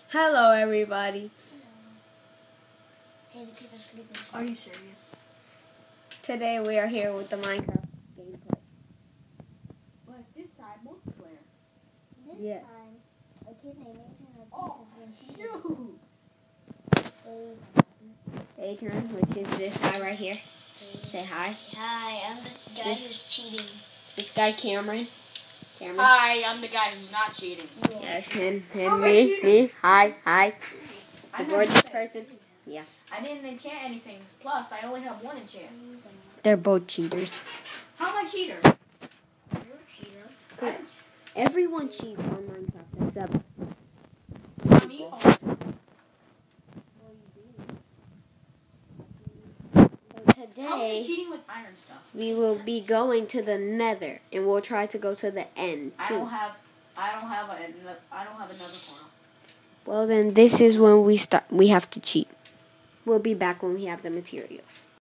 Hello, everybody. Hey, the kids are sleeping. Are you serious? Today we are here with the Minecraft gameplay. But this time, multiplayer. This time, a kid named Adrian has been Shoot! Adrian, which is this guy right here. Say hi. Hi, I'm the guy who's cheating. This guy, Cameron. Hi, I'm the guy who's not cheating. Yes, and me. Hi. The gorgeous person. Yeah. I didn't enchant anything. Plus, I only have one enchant. They're both cheaters. How am I cheater? You're a cheater. Everyone cheats on Minecraft except Me? How is today it cheating with iron stuff? we will be going to the Nether, and we'll try to go to the end I too. don't have another portal. Well, then this is when we start. We have to cheat. We'll be back when we have the materials.